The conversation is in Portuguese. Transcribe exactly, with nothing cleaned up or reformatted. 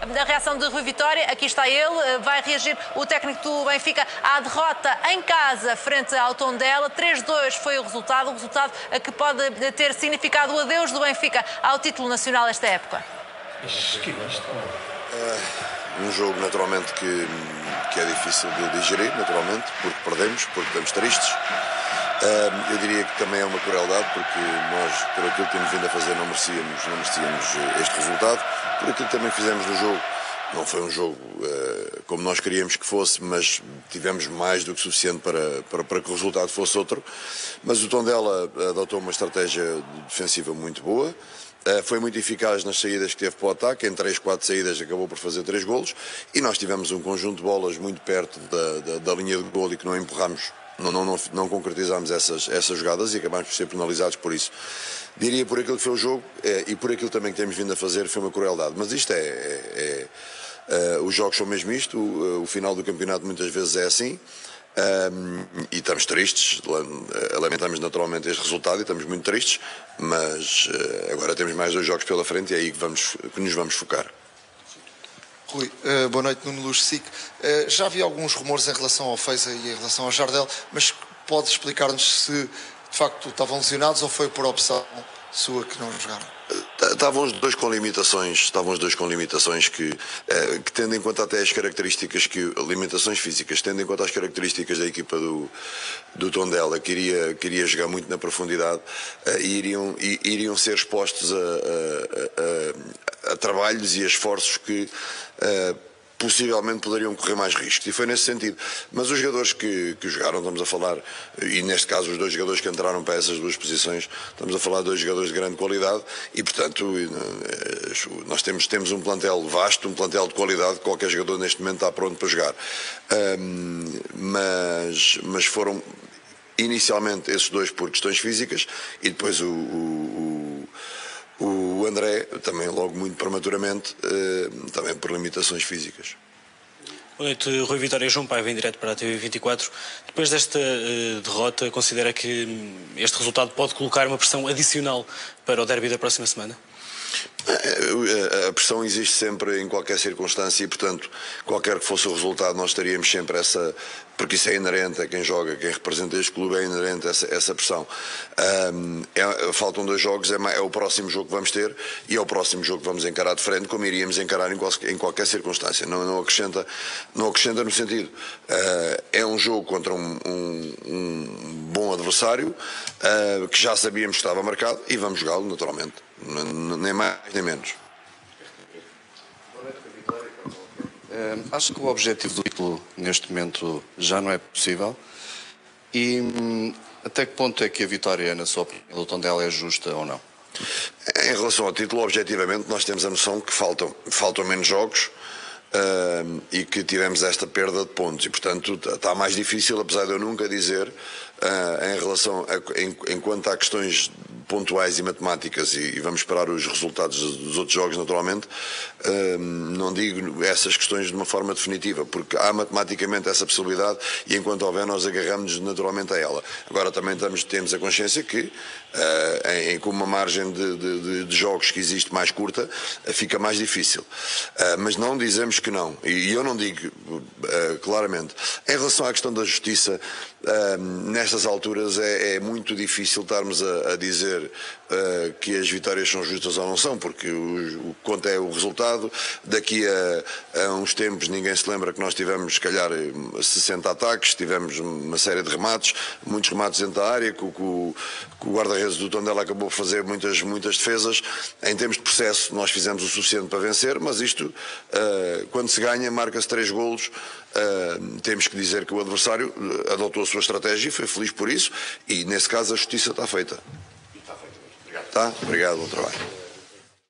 a reação de Rui Vitória. Aqui está ele, vai reagir o técnico do Benfica à derrota em casa frente ao Tondela. três a dois foi o resultado, o resultado que pode ter significado o adeus do Benfica ao título nacional esta época. É um jogo naturalmente que, que é difícil de digerir, naturalmente, porque perdemos, porque estamos tristes. Eu diria que também é uma crueldade, porque nós, por aquilo que temos vindo a fazer, não merecíamos, não merecíamos este resultado. Por aquilo que também fizemos no jogo, não foi um jogo uh, como nós queríamos que fosse, mas tivemos mais do que suficiente para, para, para que o resultado fosse outro. Mas o Tondela adotou uma estratégia defensiva muito boa. Uh, foi muito eficaz nas saídas que teve para o ataque, em três, quatro saídas acabou por fazer três golos, e nós tivemos um conjunto de bolas muito perto da, da, da linha de golo e que não empurramos. Não, não, não, não concretizámos essas, essas jogadas e acabámos por ser penalizados por isso. Diria por aquilo que foi o jogo é, e por aquilo também que temos vindo a fazer foi uma crueldade. Mas isto é... é, é uh, os jogos são mesmo isto, o, o final do campeonato muitas vezes é assim. Um, e estamos tristes, lamentamos naturalmente este resultado e estamos muito tristes, mas uh, agora temos mais dois jogos pela frente e é aí que, vamos, que nos vamos focar. Rui, uh, boa noite, Nuno Luz S I C. Uh, já havia alguns rumores em relação ao Feiza e em relação ao Jardel, mas pode explicar-nos se de facto estavam lesionados ou foi por opção sua que não jogaram? Estavam os dois com limitações, estavam os dois com limitações que, eh, que tendo em conta até as características, que, limitações físicas, tendo em conta as características da equipa do, do Tondela, que iria, que iria jogar muito na profundidade, eh, e iriam, e, iriam ser expostos a, a, a, a trabalhos e a esforços que eh, possivelmente poderiam correr mais riscos, e foi nesse sentido. Mas os jogadores que, que jogaram, estamos a falar, e neste caso os dois jogadores que entraram para essas duas posições, estamos a falar de dois jogadores de grande qualidade e, portanto, nós temos, temos um plantel vasto, um plantel de qualidade, qualquer jogador neste momento está pronto para jogar. Um, mas, mas foram inicialmente esses dois por questões físicas e depois o, o, o O André, também logo muito prematuramente, também por limitações físicas. Boa noite, Rui Vitória. João Paiva, em direto para a T V vinte e quatro. Depois desta uh, derrota, considera que este resultado pode colocar uma pressão adicional para o derby da próxima semana? A pressão existe sempre em qualquer circunstância e, portanto, qualquer que fosse o resultado, nós teríamos sempre essa, porque isso é inerente a quem joga, quem representa este clube, é inerente a essa, essa pressão. Um, é, faltam dois jogos, é, é o próximo jogo que vamos ter e é o próximo jogo que vamos encarar de frente, como iríamos encarar em, qual, em qualquer circunstância. Não, não, acrescenta, não acrescenta no sentido. Uh, é um jogo contra um, um, um bom adversário, uh, que já sabíamos que estava marcado e vamos jogá-lo naturalmente. Nem mais nem menos. Uh, acho que o objetivo do título neste momento já não é possível e um, até que ponto é que a vitória, na sua opinião, do Tondela é justa ou não? Em relação ao título, objetivamente, nós temos a noção que faltam, faltam menos jogos uh, e que tivemos esta perda de pontos e, portanto, está mais difícil, apesar de eu nunca dizer, uh, em relação a, em, enquanto há questões pontuais e matemáticas e, e vamos esperar os resultados dos outros jogos naturalmente, uh, não digo essas questões de uma forma definitiva, porque há matematicamente essa possibilidade e enquanto houver nós agarramos naturalmente a ela. Agora também estamos, temos a consciência que uh, em, em com uma margem de, de, de jogos que existe mais curta, uh, fica mais difícil. Uh, mas não dizemos que não, e, e eu não digo uh, claramente. Em relação à questão da justiça, uh, nestas alturas é, é muito difícil estarmos a, a dizer Uh, que as vitórias são justas ou não são, porque o, o que conta é o resultado. Daqui a, a uns tempos ninguém se lembra que nós tivemos, se calhar, sessenta ataques, tivemos uma série de remates, muitos remates dentro da área, que, que, que o guarda-redes do Tondela acabou por fazer muitas, muitas defesas. Em termos de processo nós fizemos o suficiente para vencer, mas isto, uh, quando se ganha, marca-se três golos. Uh, temos que dizer que o adversário adotou a sua estratégia e foi feliz por isso, e nesse caso a justiça está feita. Tá? Obrigado, bom trabalho.